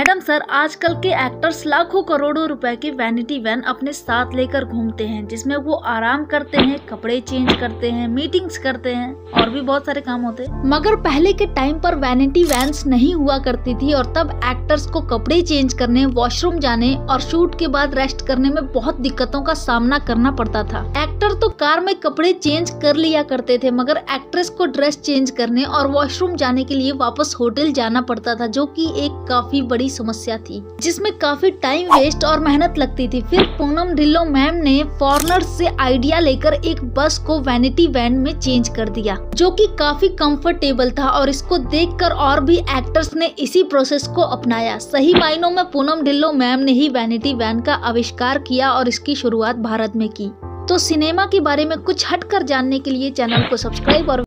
Madam sir, आजकल के actors लाखों करोड़ों रुपए की वैनिटी वैन अपने साथ लेकर घूमते हैं, जिसमें वो आराम करते हैं, कपड़े चेंज करते हैं, मीटिंग्स करते हैं और भी बहुत सारे काम होते हैं। मगर पहले के टाइम पर वैनिटी वैन्स नहीं हुआ करती थी और तब एक्टर्स को कपड़े चेंज करने, वॉशरूम जाने और शूट के बाद रेस्ट करने में बहुत दिक्कतों का सामना करना पड़ता था। एक्टर तो कार में कपड़े चेंज कर लिया करते थे, मगर एक्ट्रेस को ड्रेस चेंज करने और वॉशरूम जाने के लिए वापस होटल जाना पड़ता था, जो कि एक काफी बड़ी समस्या थी, जिसमें काफी टाइम वेस्ट और मेहनत लगती थी। फिर पूनम ढिल्लों मैम ने फॉरेनर से आइडिया लेकर एक बस को वैनिटी वैन में चेंज कर दिया, जो कि काफी कंफर्टेबल था और इसको देखकर और भी एक्टर्स ने इसी प्रोसेस को अपनाया। सही मायनों में पूनम ढिल्लों मैम ने ही वैनिटी वैन का आविष्कार किया और इसकी शुरुआत भारत में की। तो सिनेमा के बारे में कुछ हटकर जानने के लिए चैनल को सब्सक्राइब और